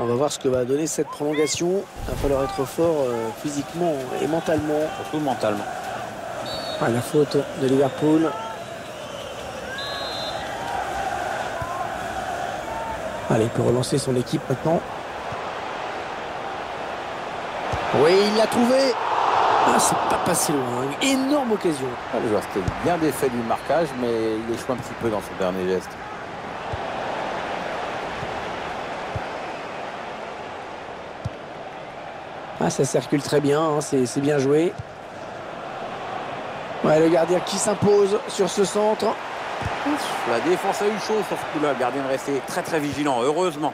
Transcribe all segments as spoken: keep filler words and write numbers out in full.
On va voir ce que va donner cette prolongation. Il va falloir être fort euh, physiquement et mentalement. Surtout mentalement. Ah, la faute de Liverpool. Allez, il peut relancer son équipe maintenant. Oui, il l'a trouvé. Ah, c'est pas passé loin. Énorme occasion. Ah, le joueur c'était bien défait du marquage, mais il échoue un petit peu dans son dernier geste. Ah, ça circule très bien, hein, c'est bien joué. Ouais, le gardien qui s'impose sur ce centre. La défense a eu chaud sur ce coup-là. Le gardien est resté très très vigilant, heureusement.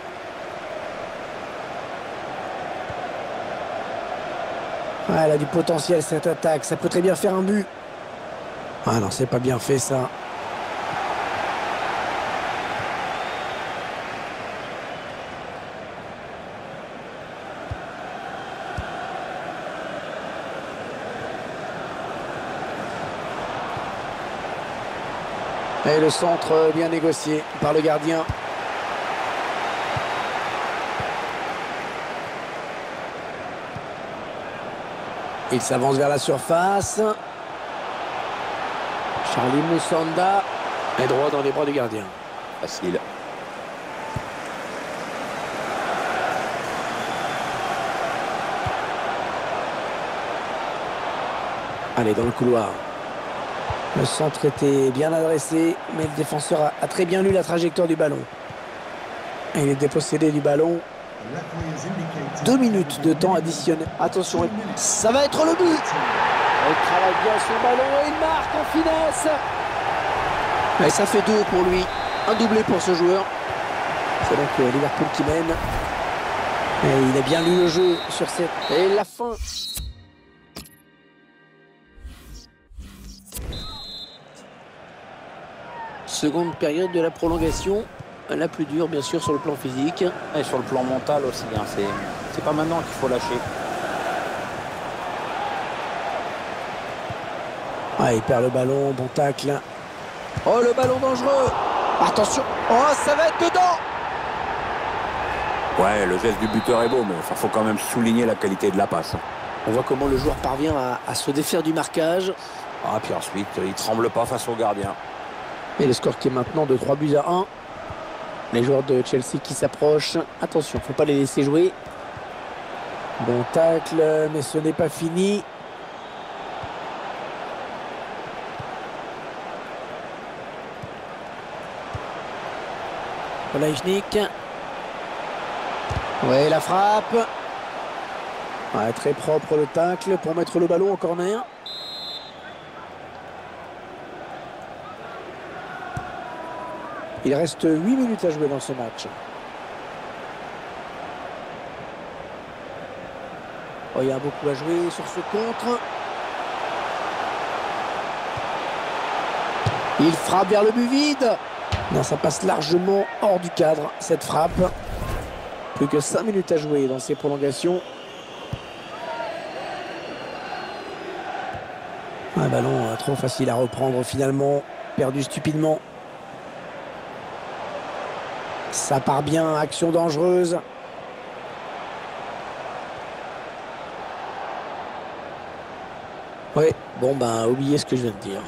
Ouais, elle a du potentiel cette attaque, ça peut très bien faire un but. Ah non, c'est pas bien fait ça. Et le centre bien négocié par le gardien. Il s'avance vers la surface. Charlie Moussanda est droit dans les bras du gardien. Facile. Allez, dans le couloir. Le centre était bien adressé, mais le défenseur a, a très bien lu la trajectoire du ballon. Et il est dépossédé du ballon. Deux minutes de temps additionnel. Attention, ça va être le but. Il travaille bien son ballon et il marque en finesse. Et ça fait deux pour lui. Un doublé pour ce joueur. C'est donc euh, Liverpool qui mène. Et il a bien lu le jeu sur cette... Et la fin. Seconde période de la prolongation. La plus dure, bien sûr, sur le plan physique. Et sur le plan mental aussi. Hein, c'est pas maintenant qu'il faut lâcher. Ah, il perd le ballon, bon tacle. Oh, le ballon dangereux. Attention. Oh, ça va être dedans. Ouais, le geste du buteur est beau, mais il faut quand même souligner la qualité de la passe. On voit comment le joueur parvient à, à se défaire du marquage. Ah, puis ensuite, il tremble pas face au gardien. Et le score qui est maintenant de trois buts à un. Les joueurs de Chelsea qui s'approchent. Attention, il ne faut pas les laisser jouer. Bon tacle, mais ce n'est pas fini. Kolajnik. Ouais, la frappe. Ouais, très propre le tacle pour mettre le ballon en corner. Il reste huit minutes à jouer dans ce match. Oh, il y a beaucoup à jouer sur ce contre. Il frappe vers le but vide. Non, ça passe largement hors du cadre, cette frappe. Plus que cinq minutes à jouer dans ces prolongations. Un ballon trop facile à reprendre finalement. Perdu stupidement. Ça part bien, action dangereuse. Ouais, bon ben, oubliez ce que je viens de dire.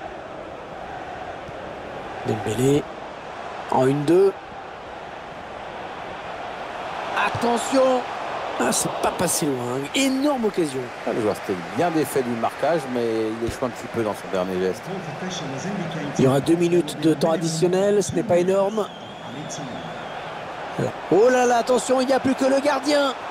Dembélé en une deux. Attention. Ah, c'est pas passé loin. Énorme occasion. Ah, le joueur c'était bien défait du marquage, mais il échoue un petit peu dans son dernier geste. Il y aura deux minutes de temps additionnel, ce n'est pas énorme. Oh là là, attention, il n'y a plus que le gardien.